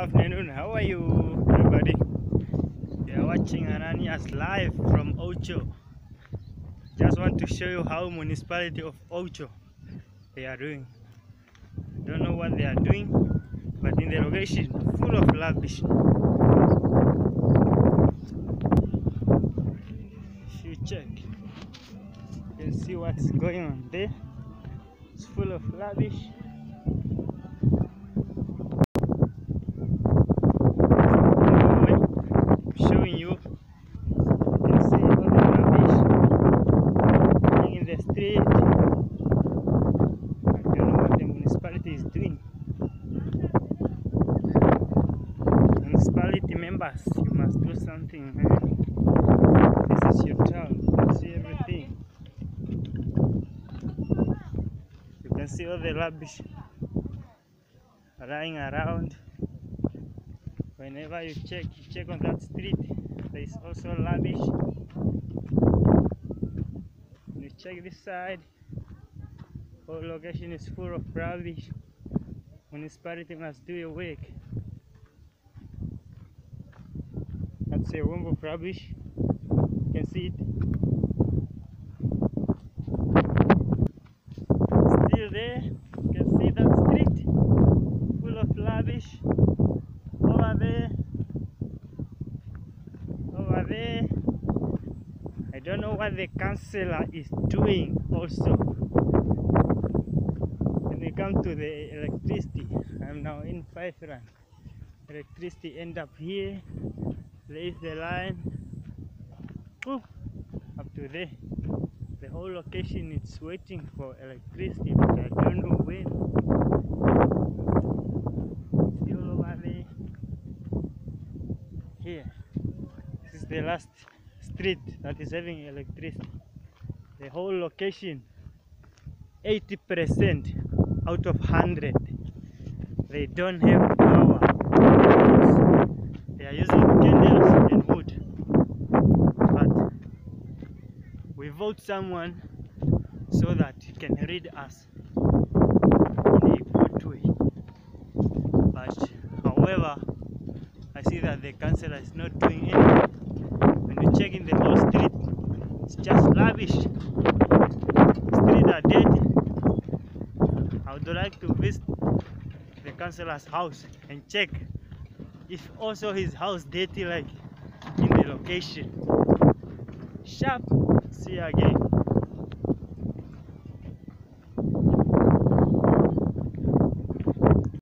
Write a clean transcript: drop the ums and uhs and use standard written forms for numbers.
afternoon. How are you, everybody? We are watching Ananias live from Outjo. Just want to show you how Municipality of Outjo they are doing. Don't know what they are doing, but in the location full of rubbish. If you check, you can see what's going on there. It's full of rubbish. Showing you, can see all the rubbish in the street. I don't know what the municipality is doing. Municipality members, you must do something, man. This is your town. You can see everything. You can see all the rubbish lying around. Whenever you check on that street, there is also rubbish. When you check this side, whole location is full of rubbish. Municipality must do a work. That's a womb of rubbish. You can see it. Still there. You can see that street full of rubbish. Over there, I don't know what the councillor is doing also. When we come to the electricity, I'm now in 5 rand. Electricity end up here. There is the line up to there. The whole location is waiting for electricity, but I don't know when. Still over there. Here, this is the last street that is having electricity. The whole location, 80% out of 100, they don't have power. They are using candles and wood. But we vote someone so that he can read us in a good way. But however, I see that the councillor is not doing anything. When you check in the whole street, it's just rubbish. Streets are dead. I would like to visit the councillor's house and check if also his house dirty like in the location. Sharp. See you again.